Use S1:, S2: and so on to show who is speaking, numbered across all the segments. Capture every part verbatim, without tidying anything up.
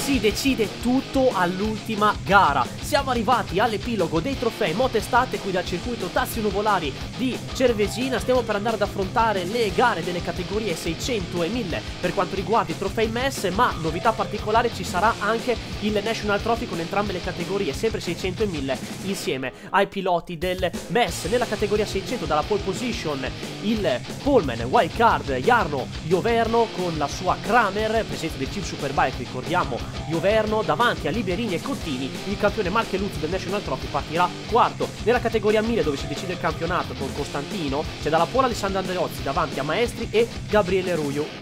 S1: si decide tutto all'ultima gara. Siamo arrivati all'epilogo dei trofei Motestate qui dal circuito Tazzi Nuvolari di Cervesina. Stiamo per andare ad affrontare le gare delle categorie seicento e mille per quanto riguarda i trofei M E S, ma novità particolare ci sarà anche il National Trophy con entrambe le categorie, sempre seicento e mille, insieme ai piloti del M E S. Nella categoria seicento dalla pole position il Pullman Wildcard Jarno Ioverno con la sua Kramer, presenza del Chip Superbike, ricordiamo Ioverno, davanti a Liberini e Cottini. Il campione Marcheluzzo del National Trophy partirà quarto. Nella categoria mille, dove si decide il campionato con Costantino, c'è dalla pole Alessandro Andreozzi davanti a Maestri e Gabriele Ruio.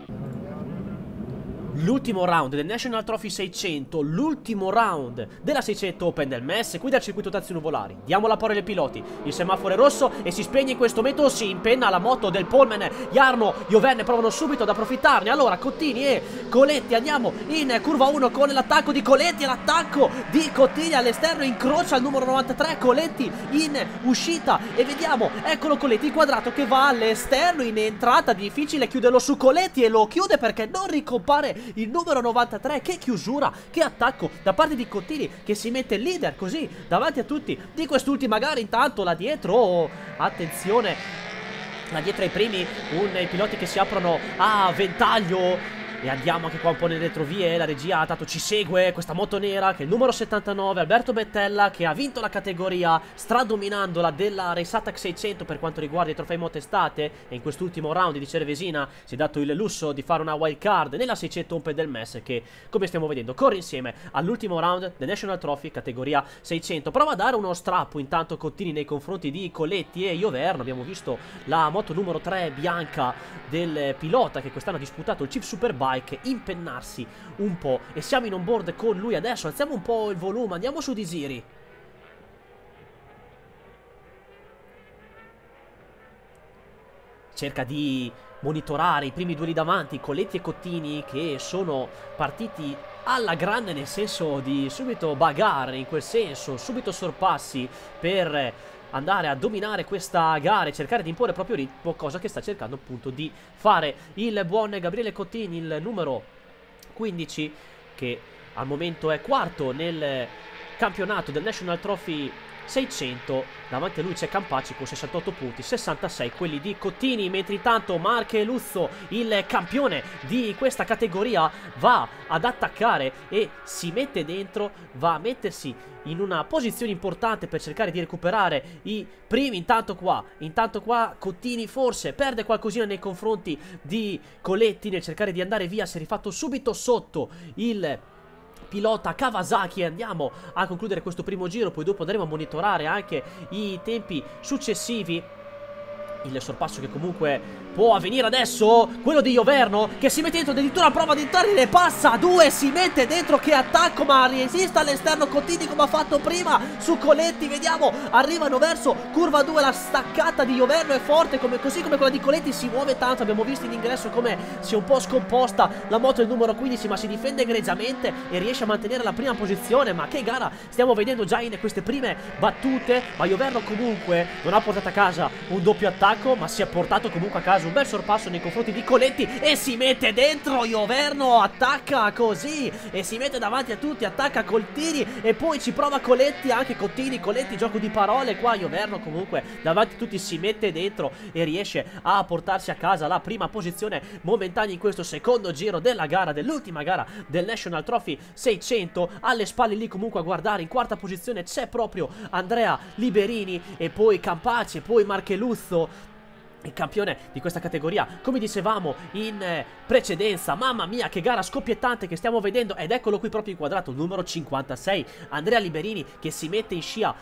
S1: L'ultimo round del National Trophy seicento, l'ultimo round della seicento Open del M E S qui dal circuito Tazzi Nuvolari. Diamo la parola ai piloti, il semaforo è rosso e si spegne in questo momento, si impenna la moto del Pullman Jarno Ioverno, provano subito ad approfittarne. Allora Cottini e Coletti, andiamo in curva uno con l'attacco di Coletti e l'attacco di Cottini all'esterno, incrocia il numero novantatré, Coletti in uscita e vediamo, eccolo Coletti inquadrato che va all'esterno, in entrata difficile chiuderlo su Coletti e lo chiude perché non ricompare il numero novantatré. Che chiusura, che attacco da parte di Cottini che si mette leader così davanti a tutti di quest'ultima gara. Intanto là dietro, oh, attenzione, là dietro ai primi un, i piloti che si aprono a ventaglio. E andiamo anche qua un po' nelle retrovie, la regia tanto ci segue questa moto nera che è il numero settantanove, Alberto Bettella, che ha vinto la categoria stradominandola della Race Attack seicento per quanto riguarda i trofei Motestate, e in quest'ultimo round di Cervesina si è dato il lusso di fare una wild card nella seicento Open del M E S, che come stiamo vedendo corre insieme all'ultimo round del National Trophy categoria seicento. Prova a dare uno strappo intanto Cottini nei confronti di Coletti e Ioverno. Abbiamo visto la moto numero tre bianca del pilota che quest'anno ha disputato il Chip Superbike impennarsi un po', e siamo in on board con lui adesso. Alziamo un po' il volume, andiamo su Disiri. Cerca di monitorare i primi due lì davanti, Coletti e Cottini, che sono partiti alla grande, nel senso di subito bagarre, in quel senso subito sorpassi per andare a dominare questa gara e cercare di imporre il proprio ritmo, cosa che sta cercando appunto di fare il buon Gabriele Cottini, il numero quindici, che al momento è quarto nel campionato del National Trophy seicento. Davanti a lui c'è Campacci con sessantotto punti, sessantasei quelli di Cottini, mentre intanto Marcheluzzo, il campione di questa categoria, va ad attaccare e si mette dentro, va a mettersi in una posizione importante per cercare di recuperare i primi. Intanto qua, intanto qua Cottini forse perde qualcosina nei confronti di Coletti nel cercare di andare via, si è rifatto subito sotto il pilota Kawasaki. Andiamo a concludere questo primo giro, poi dopo andremo a monitorare anche i tempi successivi. Il sorpasso che comunque può avvenire adesso, quello di Ioverno che si mette dentro, addirittura prova ad entrare, ne passa a due, si mette dentro, che attacco, ma resiste all'esterno Cottini come ha fatto prima su Coletti. Vediamo, arrivano verso curva due, la staccata di Ioverno è forte, come, così come quella di Coletti, si muove tanto. Abbiamo visto in ingresso come si è un po' scomposta la moto del numero quindici, ma si difende egregiamente e riesce a mantenere la prima posizione. Ma che gara stiamo vedendo già in queste prime battute. Ma Ioverno comunque non ha portato a casa un doppio attacco, ma si è portato comunque a casa un bel sorpasso nei confronti di Coletti e si mette dentro. Ioverno attacca così e si mette davanti a tutti, attacca Cottini e poi ci prova Coletti, anche Cottini, Coletti, gioco di parole qua. Ioverno comunque davanti a tutti si mette dentro e riesce a portarsi a casa la prima posizione momentanea in questo secondo giro della gara, dell'ultima gara del National Trophy seicento. Alle spalle lì comunque a guardare in quarta posizione c'è proprio Andrea Liberini e poi Campacci e poi Marcheluzzo, il campione di questa categoria, come dicevamo in eh, precedenza. Mamma mia che gara scoppiettante che stiamo vedendo, ed eccolo qui proprio inquadrato il numero cinquantasei, Andrea Liberini, che si mette in scia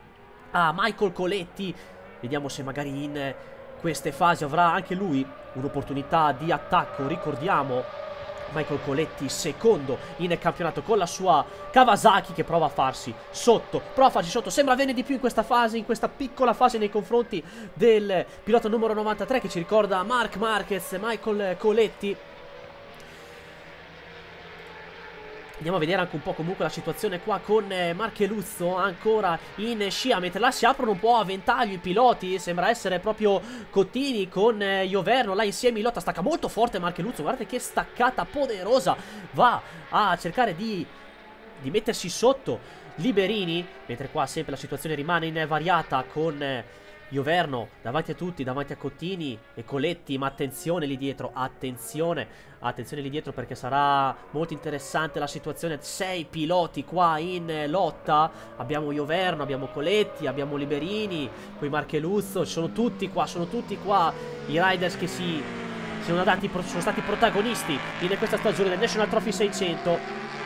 S1: a Michael Coletti. Vediamo se magari in eh, queste fasi avrà anche lui un'opportunità di attacco. Ricordiamo Michael Coletti secondo in campionato con la sua Kawasaki, che prova a farsi sotto, prova a farsi sotto, sembra averne di più in questa fase, in questa piccola fase nei confronti del pilota numero novantatré che ci ricorda Marc Marquez, Michael Coletti. Andiamo a vedere anche un po' comunque la situazione qua con eh, Marcheluzzo ancora in scia, mentre là si aprono un po' a ventaglio i piloti. Sembra essere proprio Cottini con eh, Ioverno là insieme in lotta. Stacca molto forte Marcheluzzo, guardate che staccata poderosa. Va a cercare di, di mettersi sotto Liberini, mentre qua sempre la situazione rimane invariata con eh, Ioverno davanti a tutti, davanti a Cottini e Coletti, ma attenzione lì dietro, attenzione, attenzione lì dietro perché sarà molto interessante la situazione. Sei piloti qua in lotta, abbiamo Ioverno, abbiamo Coletti, abbiamo Liberini, poi Marcheluzzo, sono tutti qua, sono tutti qua i riders che si, si sono, dati, sono stati protagonisti in questa stagione del National Trophy seicento,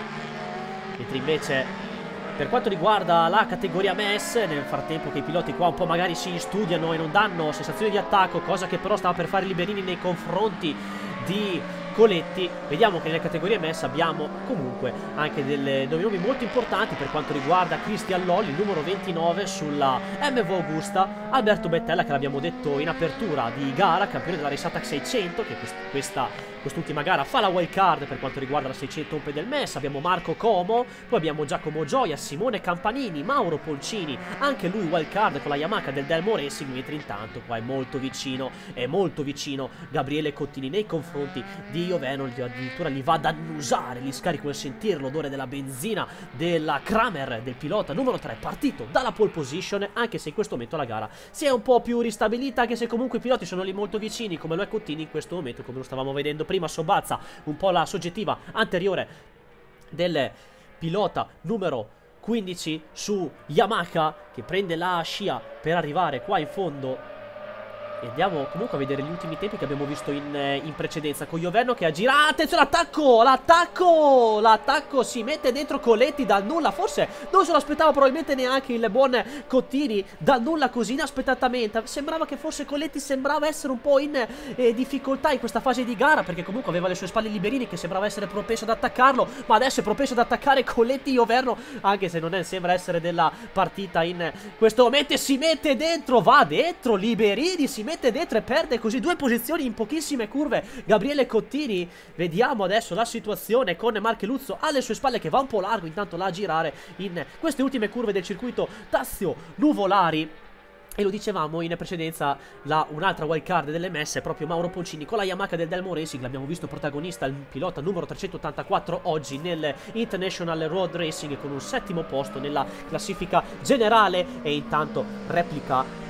S1: mentre invece per quanto riguarda la categoria M E S, nel frattempo che i piloti qua un po' magari si studiano e non danno sensazioni di attacco, cosa che però stava per fare Liberini nei confronti di Coletti, vediamo che nelle categorie M E S abbiamo comunque anche delle, dei nomi molto importanti per quanto riguarda Christian Lolli, il numero ventinove sulla M V Augusta, Alberto Bettella che l'abbiamo detto in apertura di gara, campione della Race Attack seicento, che quest questa quest'ultima gara fa la wild card per quanto riguarda la seicento Open del M E S. Abbiamo Marco Como, poi abbiamo Giacomo Gioia, Simone Campanini, Mauro Polcini, anche lui wild card con la Yamaha del Delmo Racing, mentre intanto qua è molto vicino, è molto vicino Gabriele Cottini nei confronti di Ioverno, addirittura gli va ad annusare, gli scarico nel sentire l'odore della benzina della Kramer, del pilota numero tre, partito dalla pole position, anche se in questo momento la gara si è un po' più ristabilita, anche se comunque i piloti sono lì molto vicini, come lo è Cottini in questo momento, come lo stavamo vedendo prima. Sobazza un po' la soggettiva anteriore del pilota numero quindici su Yamaha, che prende la scia per arrivare qua in fondo. E andiamo comunque a vedere gli ultimi tempi che abbiamo visto in, in precedenza, con Ioverno che aggira. Attenzione, l'attacco, l'attacco, l'attacco, si mette dentro Coletti dal nulla. Forse non se lo aspettava probabilmente neanche il buon Cottini, dal nulla così inaspettatamente. Sembrava che forse Coletti sembrava essere un po' in eh, difficoltà in questa fase di gara, perché comunque aveva alle sue spalle Liberini che sembrava essere propenso ad attaccarlo, ma adesso è propenso ad attaccare Coletti Ioverno, anche se non è, sembra essere della partita in questo momento. E si mette dentro, va dentro Liberini, si mette mette dentro e perde così due posizioni in pochissime curve Gabriele Cottini. Vediamo adesso la situazione con Marcheluzzo alle sue spalle che va un po' largo intanto là a girare in queste ultime curve del circuito Tazio Nuvolari. E lo dicevamo in precedenza, un'altra wild card dell'M S è proprio Mauro Polcini con la Yamaha del Delmo Racing. L'abbiamo visto protagonista, il pilota numero trecentottantaquattro oggi nel International Road Racing con un settimo posto nella classifica generale. E intanto replica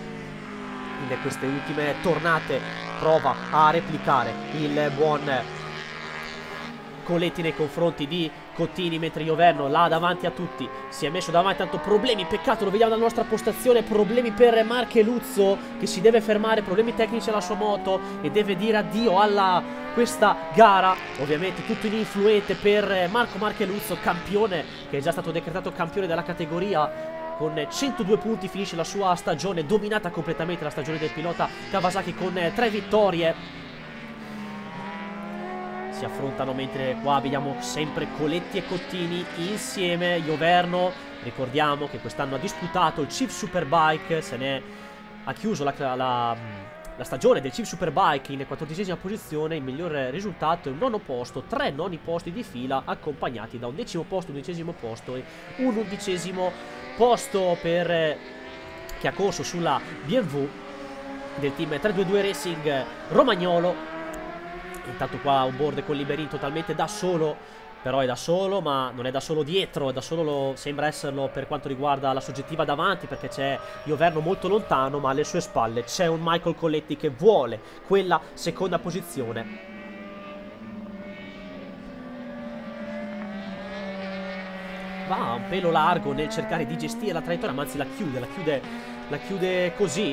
S1: in queste ultime tornate, prova a replicare il buon Coletti nei confronti di Cottini, mentre Ioverno là davanti a tutti si è messo davanti. Tanto problemi, peccato, lo vediamo dalla nostra postazione, problemi per Marcheluzzo che si deve fermare, problemi tecnici alla sua moto e deve dire addio alla questa gara. Ovviamente tutto ininfluente per Marco Marcheluzzo, campione, che è già stato decretato campione della categoria. Con centodue punti finisce la sua stagione, dominata completamente la stagione del pilota Kawasaki con tre vittorie. Si affrontano mentre qua vediamo sempre Coletti e Cottini insieme. Ioverno, ricordiamo che quest'anno ha disputato il Chief Superbike, se ne ha chiuso la, la, la stagione del Chief Superbike in quattordicesima posizione. Il miglior risultato è un nono posto, tre noni posti di fila accompagnati da un decimo posto, un undicesimo posto e un undicesimo posto per chi ha corso sulla B M W del team tre due due Racing Romagnolo. Intanto qua un board con Liberini totalmente da solo, però è da solo, ma non è da solo dietro, è da solo, lo, sembra esserlo per quanto riguarda la soggettiva davanti, perché c'è Ioverno molto lontano, ma alle sue spalle c'è un Michael Coletti che vuole quella seconda posizione. Va un pelo largo nel cercare di gestire la traiettoria, ma anzi la chiude, la chiude, la chiude così.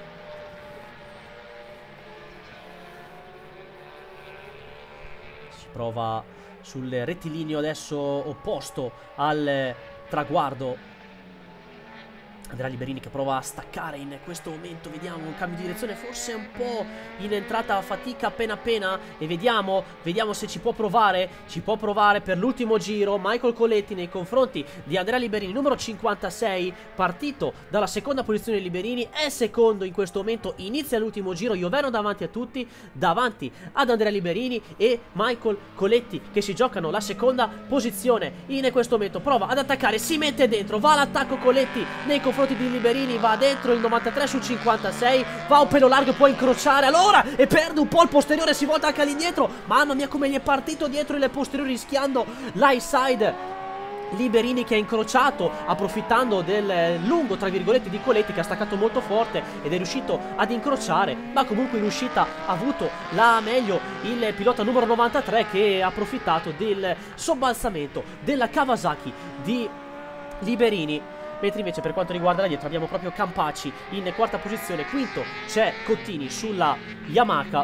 S1: Si prova sul rettilineo adesso opposto al traguardo Andrea Liberini che prova a staccare in questo momento, vediamo un cambio di direzione, forse un po' in entrata a fatica appena appena, e vediamo, vediamo se ci può provare, ci può provare per l'ultimo giro Michael Coletti nei confronti di Andrea Liberini, numero cinquantasei, partito dalla seconda posizione Liberini, è secondo in questo momento, inizia l'ultimo giro, Ioverno davanti a tutti, davanti ad Andrea Liberini e Michael Coletti che si giocano la seconda posizione. In questo momento prova ad attaccare, si mette dentro, va all'attacco Coletti nei confronti di Liberini, va dentro il novantatré su cinquantasei, va un pelo largo, può incrociare allora e perde un po' il posteriore, si volta anche all'indietro, mamma mia come gli è partito dietro il posteriore rischiando l'high side. Liberini che ha incrociato approfittando del lungo tra virgolette di Coletti che ha staccato molto forte ed è riuscito ad incrociare, ma comunque in uscita ha avuto la meglio il pilota numero novantatré che ha approfittato del sobbalsamento della Kawasaki di Liberini. Mentre invece per quanto riguarda la dietro abbiamo proprio Campaci in quarta posizione, quinto c'è Cottini sulla Yamaha.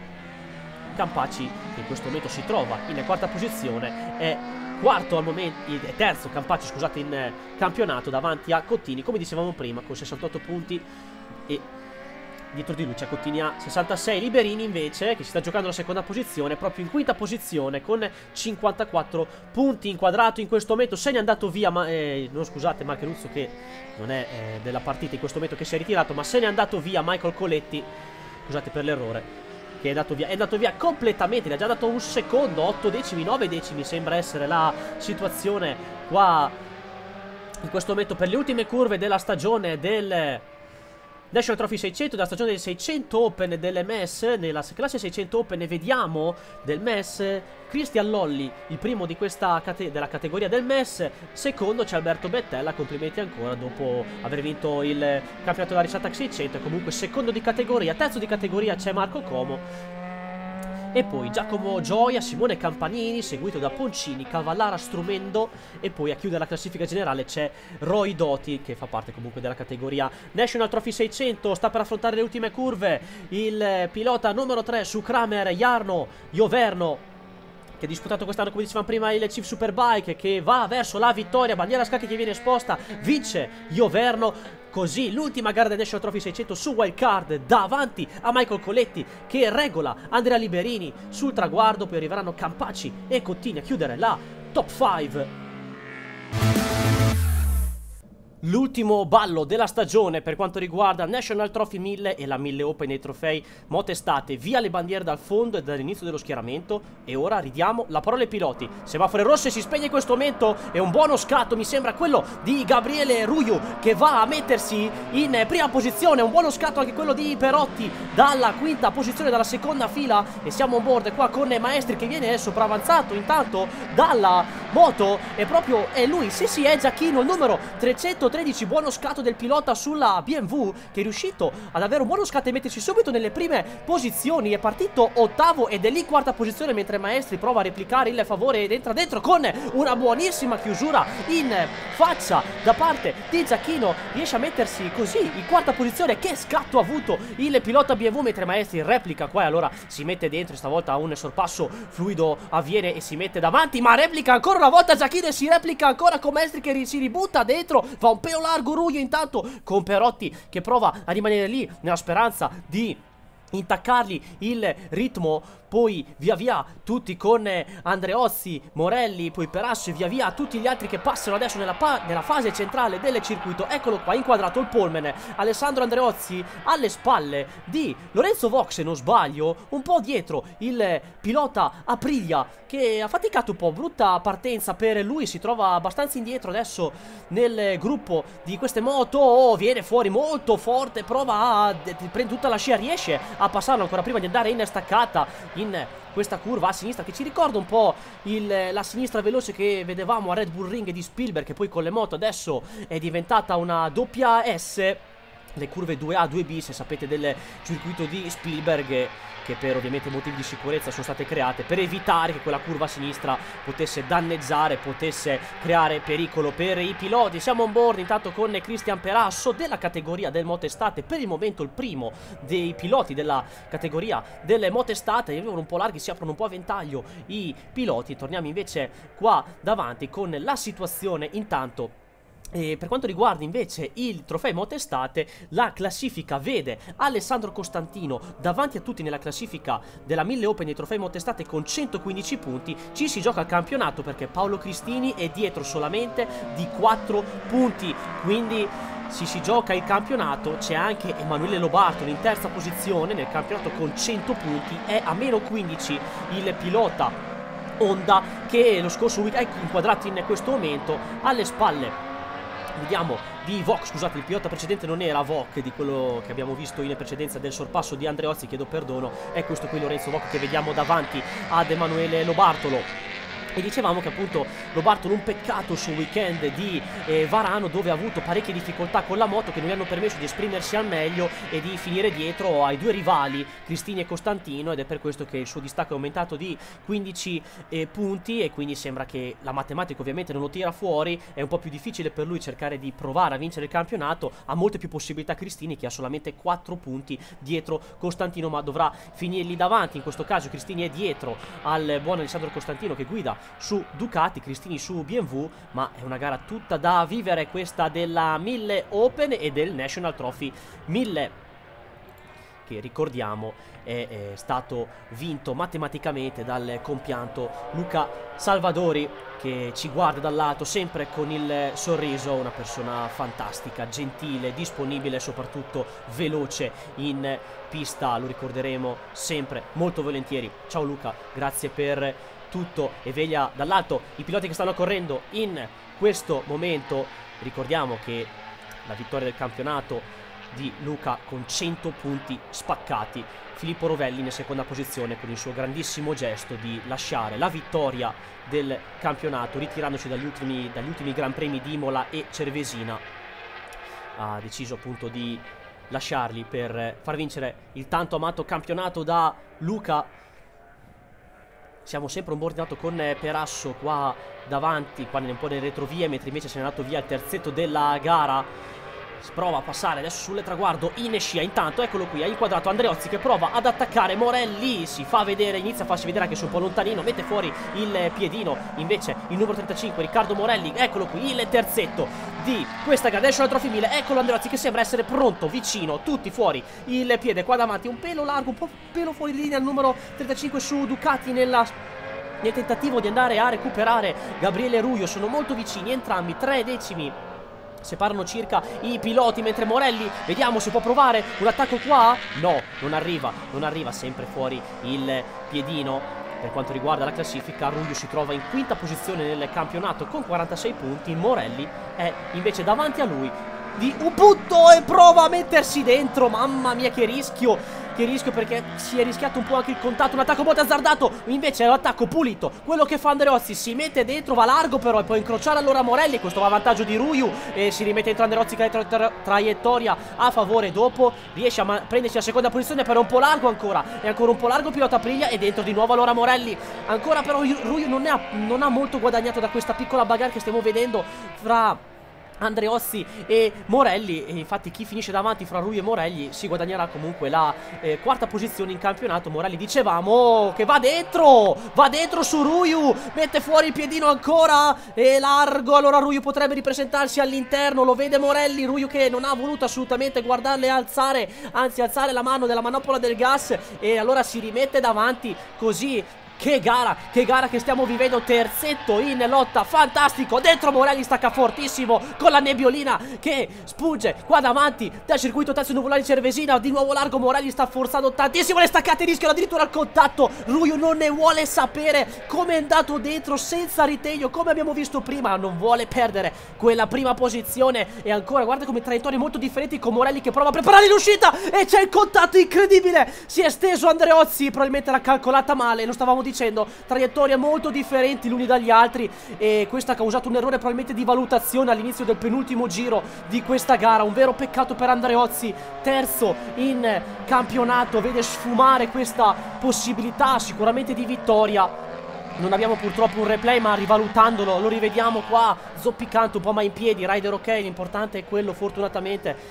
S1: Campaci che in questo momento si trova in quarta posizione, è quarto al momento, è terzo Campaci scusate in campionato davanti a Cottini come dicevamo prima con sessantotto punti, e dietro di lui c'è Cottini a sessantasei. Liberini invece che si sta giocando la seconda posizione, proprio in quinta posizione con cinquantaquattro punti, inquadrato in questo momento, se n'è andato via ma, eh, non scusate Marcheruzzo che non è eh, della partita in questo momento che si è ritirato, ma se n'è andato via Michael Coletti, scusate per l'errore, che è andato via, è andato via completamente, le ha già dato un secondo, otto decimi, nove decimi sembra essere la situazione qua in questo momento per le ultime curve della stagione del National Trophy seicento, della stagione del seicento Open dell'M S. Nella classe seicento Open vediamo del M S Christian Lolli, il primo di questa cate della categoria del M S, secondo c'è Alberto Bettella, complimenti ancora dopo aver vinto il campionato della Risata seicento, e comunque secondo di categoria. Terzo di categoria c'è Marco Como, e poi Giacomo Gioia, Simone Campanini, seguito da Poncini, Cavallara, Strumendo, e poi a chiudere la classifica generale c'è Roy Doti che fa parte comunque della categoria National Trophy seicento. Sta per affrontare le ultime curve il pilota numero tre su Kramer, Jarno Ioverno, che ha disputato quest'anno, come dicevamo prima, il Chief Superbike, che va verso la vittoria, bandiera a scacchi che viene esposta, vince Ioverno. Così l'ultima gara del National Trophy seicento su wildcard davanti a Michael Coletti che regola Andrea Liberini sul traguardo, poi arriveranno Campaci e Cottini a chiudere la top cinque. L'ultimo ballo della stagione per quanto riguarda National Trophy mille e la mille Open dei trofei Motestate, via le bandiere dal fondo e dall'inizio dello schieramento, e ora ridiamo la parola ai piloti. Semaforo rosso, si spegne in questo momento, e un buono scatto mi sembra quello di Gabriele Ruiu che va a mettersi in prima posizione, un buono scatto anche quello di Perotti dalla quinta posizione, dalla seconda fila, e siamo on board qua con Maestri che viene sopravanzato intanto dalla moto, e proprio è lui, sì sì è Giacchino, il numero trecentotredici. Buono scatto del pilota sulla B M W che è riuscito ad avere un buono scatto e mettersi subito nelle prime posizioni. È partito ottavo ed è lì quarta posizione, mentre Maestri prova a replicare il favore ed entra dentro con una buonissima chiusura in faccia da parte di Giacchino. Riesce a mettersi così in quarta posizione. Che scatto ha avuto il pilota B M W, mentre Maestri replica qua e allora si mette dentro. Stavolta un sorpasso fluido avviene e si mette davanti, ma replica ancora una volta Giacchino e si replica ancora con Maestri che si ributta dentro. Va un pelo largo Ruio intanto con Perotti che prova a rimanere lì nella speranza di intaccargli il ritmo. Poi via via tutti con Andreozzi, Morelli, poi Perasso e via via tutti gli altri che passano adesso nella, nella fase centrale del circuito. Eccolo qua, inquadrato il polmene, Alessandro Andreozzi alle spalle di Lorenzo Vox, se non sbaglio, un po' dietro il pilota Aprilia che ha faticato un po', brutta partenza per lui, si trova abbastanza indietro adesso nel gruppo di queste moto. Oh, viene fuori molto forte, prova a prendere tutta la scia, riesce a passarlo ancora prima di andare in staccata in questa curva a sinistra che ci ricorda un po' il, la sinistra veloce che vedevamo a Red Bull Ring di Spielberg, che poi con le moto adesso è diventata una doppia S. Le curve due A, due B, se sapete, del circuito di Spielberg, che per ovviamente motivi di sicurezza sono state create per evitare che quella curva a sinistra potesse danneggiare, potesse creare pericolo per i piloti. Siamo on board intanto con Cristian Perasso della categoria del Motestate, per il momento il primo dei piloti della categoria delle Motestate. Arrivano un po' larghi, si aprono un po' a ventaglio i piloti. Torniamo invece qua davanti con la situazione intanto E per quanto riguarda invece il trofeo Motestate, la classifica vede Alessandro Costantino davanti a tutti nella classifica della mille Open dei trofei Motestate con centoquindici punti. Ci si gioca il campionato perché Paolo Cristini è dietro solamente di quattro punti, quindi si si gioca il campionato. C'è anche Emanuele Lobartolo in terza posizione nel campionato con cento punti, è a meno quindici il pilota Honda che lo scorso weekend è inquadrato in questo momento alle spalle. Vediamo di Vok, scusate, il pilota precedente non era Vok, di quello che abbiamo visto in precedenza del sorpasso di Andreozzi, chiedo perdono, è questo qui Lorenzo Vok che vediamo davanti ad Emanuele Lobartolo. E dicevamo che appunto Lobartolo un peccato sul weekend di eh, Varano, dove ha avuto parecchie difficoltà con la moto che non gli hanno permesso di esprimersi al meglio e di finire dietro ai due rivali Cristini e Costantino, ed è per questo che il suo distacco è aumentato di quindici eh, punti, e quindi sembra che la matematica ovviamente non lo tira fuori. È un po' più difficile per lui cercare di provare a vincere il campionato, ha molte più possibilità Cristini che ha solamente quattro punti dietro Costantino, ma dovrà finirli davanti. In questo caso Cristini è dietro al buon Alessandro Costantino che guida su Ducati, Cristini su B M W, ma è una gara tutta da vivere questa della mille Open e del National Trophy mille, che ricordiamo è, è stato vinto matematicamente dal compianto Luca Salvadori, che ci guarda dall'alto sempre con il sorriso, una persona fantastica, gentile, disponibile e soprattutto veloce in pista, lo ricorderemo sempre molto volentieri. Ciao Luca, grazie per tutto. E veglia dall'alto i piloti che stanno correndo in questo momento. Ricordiamo che la vittoria del campionato di Luca con cento punti spaccati, Filippo Rovelli in seconda posizione con il suo grandissimo gesto di lasciare la vittoria del campionato ritirandosi dagli ultimi, dagli ultimi Gran Premi di Imola e Cervesina. Ha deciso appunto di lasciarli per far vincere il tanto amato campionato da Luca. Siamo sempre un po' ordinato con Perasso qua davanti, qua un po' nelle retrovie, mentre invece se n'è andato via il terzetto della gara. Si prova a passare adesso sul traguardo in scia. Intanto eccolo qui, ha inquadrato Andreozzi che prova ad attaccare Morelli, si fa vedere, inizia a farsi vedere anche se un po' lontanino, mette fuori il piedino invece il numero trentacinque Riccardo Morelli. Eccolo qui il terzetto di questa gara National Trophy mille, eccolo Andreozzi che sembra essere pronto, vicino, tutti fuori il piede qua davanti, un pelo largo, un po' pelo fuori linea il numero trentacinque su Ducati nella nel tentativo di andare a recuperare Gabriele Ruio. Sono molto vicini entrambi, tre decimi separano circa i piloti, mentre Morelli, vediamo se può provare un attacco qua. No, non arriva, non arriva, sempre fuori il piedino. Per quanto riguarda la classifica, Ruio si trova in quinta posizione nel campionato con quarantasei punti. Morelli è invece davanti a lui di un punto e prova a mettersi dentro. Mamma mia che rischio, che rischio, perché si è rischiato un po' anche il contatto. Un attacco molto azzardato, invece è un attacco pulito quello che fa Andreozzi, si mette dentro, va largo però e può incrociare allora Morelli. Questo va a vantaggio di Ruiu e si rimette dentro Andreozzi che tra tra traiettoria a favore. Dopo riesce a prendersi la seconda posizione, però un po' largo ancora, è ancora un po' largo, pilota Aprilia e dentro di nuovo allora Morelli. Ancora però Ruiu non, ha, non ha molto guadagnato da questa piccola bagarre che stiamo vedendo fra Andreozzi e Morelli, e infatti chi finisce davanti fra Ruiu e Morelli si guadagnerà comunque la eh, quarta posizione in campionato. Morelli, dicevamo, che va dentro, va dentro su Ruiu, mette fuori il piedino ancora e largo, allora Ruiu potrebbe ripresentarsi all'interno, lo vede Morelli, Ruiu che non ha voluto assolutamente guardarle alzare, anzi alzare la mano della manopola del gas, e allora si rimette davanti così. Che gara, che gara che stiamo vivendo, terzetto in lotta, fantastico, dentro Morelli stacca fortissimo con la nebbiolina che spugge qua davanti dal circuito terzo nuvolare di Cervesina, di nuovo largo, Morelli sta forzando tantissimo, le staccate rischiano addirittura il contatto, Ruiu non ne vuole sapere, come è andato dentro senza ritegno, come abbiamo visto prima, non vuole perdere quella prima posizione, e ancora guarda come traiettorie molto differenti con Morelli che prova a preparare l'uscita e c'è il contatto incredibile, si è steso Andreozzi, probabilmente l'ha calcolata male, lo stavamo dicendo, traiettorie molto differenti l'uni dagli altri, e questo ha causato un errore probabilmente di valutazione all'inizio del penultimo giro di questa gara. Un vero peccato per Andreozzi, terzo in campionato, vede sfumare questa possibilità sicuramente di vittoria. Non abbiamo purtroppo un replay, ma rivalutandolo lo rivediamo qua zoppicante, un po' ma in piedi, rider ok, l'importante è quello fortunatamente.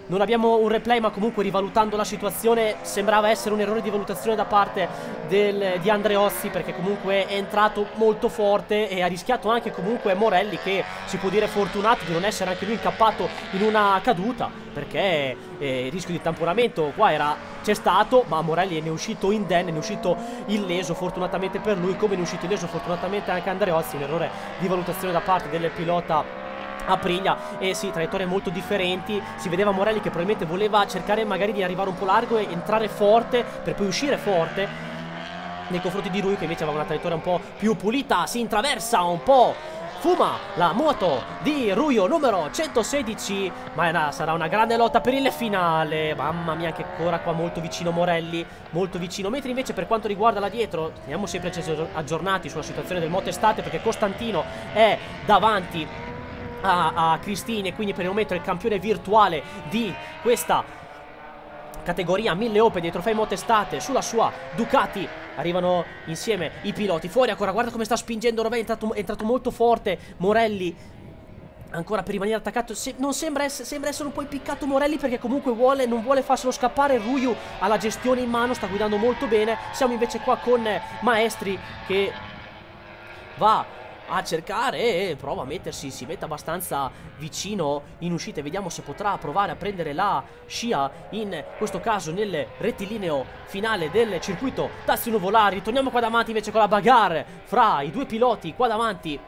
S1: non abbiamo un replay, ma comunque rivalutando la situazione sembrava essere un errore di valutazione da parte del, di Andreozzi, perché comunque è entrato molto forte e ha rischiato anche comunque Morelli, che si può dire fortunato di non essere anche lui incappato in una caduta, perché eh, il rischio di tamponamento qua era c'è stato, ma Morelli ne è uscito indenne, ne è uscito illeso fortunatamente per lui, come ne è uscito illeso fortunatamente anche Andreozzi. Un errore di valutazione da parte del pilota Aprilia. E sì, traiettorie molto differenti. Si vedeva Morelli che probabilmente voleva cercare magari di arrivare un po' largo e entrare forte per poi uscire forte nei confronti di lui, che invece aveva una traiettoria un po' più pulita. Si intraversa un po', fuma la moto di Ruio numero centosedici, ma è una, sarà una grande lotta per il finale. Mamma mia, che ancora qua molto vicino Morelli, molto vicino. Mentre invece per quanto riguarda là dietro, teniamo sempre aggiornati sulla situazione del moto estate, perché Costantino è davanti a, a Cristini e quindi per il momento è il campione virtuale di questa categoria mille Open dei trofei moto estate sulla sua Ducati. Arrivano insieme i piloti. Fuori ancora, guarda come sta spingendo Rovè, è entrato, è entrato molto forte Morelli ancora per rimanere attaccato. Se, non sembra, ess sembra essere un po' impiccato Morelli, perché comunque vuole, non vuole farselo scappare. Ruiu ha la gestione in mano, sta guidando molto bene. Siamo invece qua con Maestri che va a cercare e prova a mettersi, si mette abbastanza vicino in uscita. Vediamo se potrà provare a prendere la scia, in questo caso nel rettilineo finale del circuito Tazzi Nuvolari. Torniamo qua davanti invece con la bagarre fra i due piloti qua davanti.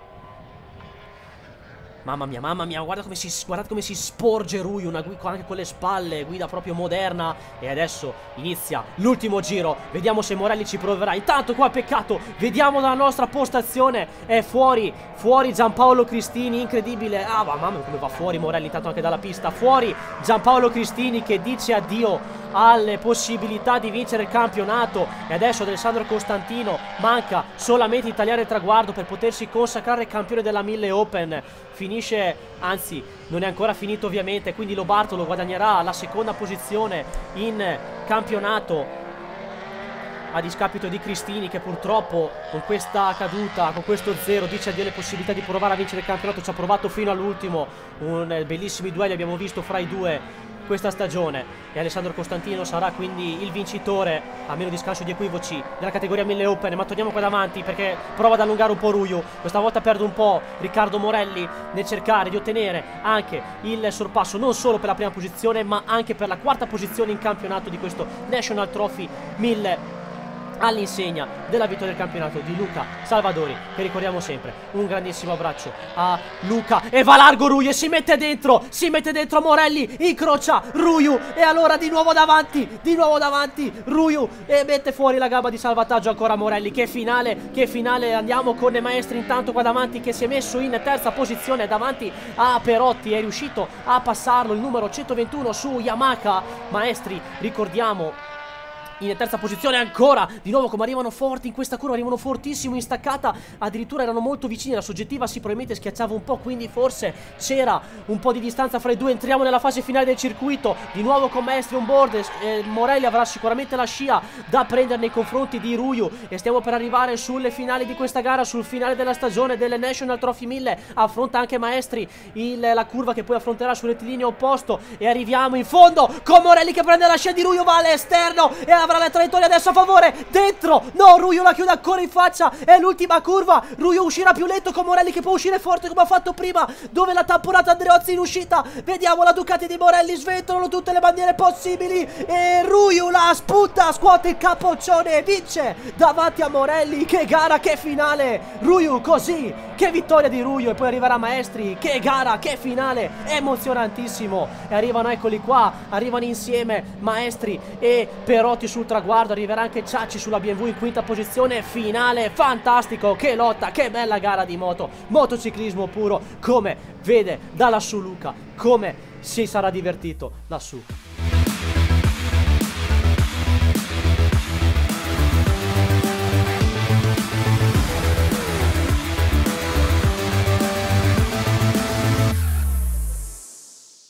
S1: Mamma mia, mamma mia, guarda come si, guardate come si sporge Ruiu, una guida anche con le spalle, guida proprio moderna. E adesso inizia l'ultimo giro, vediamo se Morelli ci proverà. Intanto qua peccato, vediamo dalla nostra postazione, è fuori, fuori Giampaolo Cristini, incredibile. Ah, ma mamma come va fuori Morelli intanto anche dalla pista. Fuori Giampaolo Cristini che dice addio alle possibilità di vincere il campionato. E adesso Alessandro Costantino manca solamente di tagliare il traguardo per potersi consacrare campione della mille Open. Finisce, anzi non è ancora finito ovviamente, quindi Lo Bartolo guadagnerà la seconda posizione in campionato a discapito di Cristini, che purtroppo con questa caduta, con questo zero, dice addio alle possibilità di provare a vincere il campionato. Ci ha provato fino all'ultimo. Un bellissimi duelli abbiamo visto fra i due questa stagione, e Alessandro Costantino sarà quindi il vincitore, a meno di scanso di equivoci, della categoria mille Open. Ma torniamo qua davanti perché prova ad allungare un po' Ruiu. Questa volta perde un po' Riccardo Morelli nel cercare di ottenere anche il sorpasso, non solo per la prima posizione ma anche per la quarta posizione in campionato di questo National Trophy mille, all'insegna della vittoria del campionato di Luca Salvadori, che ricordiamo sempre. Un grandissimo abbraccio a Luca. E va largo Ruiu e si mette dentro, si mette dentro Morelli, incrocia Ruiu e allora di nuovo davanti, di nuovo davanti Ruiu e mette fuori la gamba di salvataggio ancora Morelli. Che finale, che finale. Andiamo con Maestri intanto qua davanti, che si è messo in terza posizione davanti a Perotti, è riuscito a passarlo, il numero centoventuno su Yamaha. Maestri, ricordiamo, in terza posizione ancora. Di nuovo come arrivano forti in questa curva, arrivano fortissimo in staccata, addirittura erano molto vicini. La soggettiva si probabilmente schiacciava un po', quindi forse c'era un po' di distanza fra i due. Entriamo nella fase finale del circuito, di nuovo con Maestri on board. eh, Morelli avrà sicuramente la scia da prendere nei confronti di Ruiu e stiamo per arrivare sulle finali di questa gara, sul finale della stagione del National Trophy mille. Affronta anche Maestri il, la curva che poi affronterà sul rettilineo opposto, e arriviamo in fondo con Morelli che prende la scia di Ruiu, va all'esterno e avrà la traiettoria adesso a favore, dentro, no, Ruiu la chiude ancora in faccia, è l'ultima curva. Ruiu uscirà più lento con Morelli che può uscire forte come ha fatto prima, dove l'ha tamponato Andreozzi in uscita. Vediamo la Ducati di Morelli, sventolano tutte le bandiere possibili e Ruiu la spunta, scuote il capoccione e vince davanti a Morelli. Che gara, che finale, Ruiu così, che vittoria di Ruiu. E poi arriverà Maestri, che gara, che finale, emozionantissimo. E arrivano, eccoli qua, arrivano insieme Maestri e Perotti sul traguardo. Arriverà anche Ciacci sulla B M W in quinta posizione. Finale fantastico, che lotta, che bella gara di moto, motociclismo puro, come vede da lassù Luca, come si sarà divertito lassù.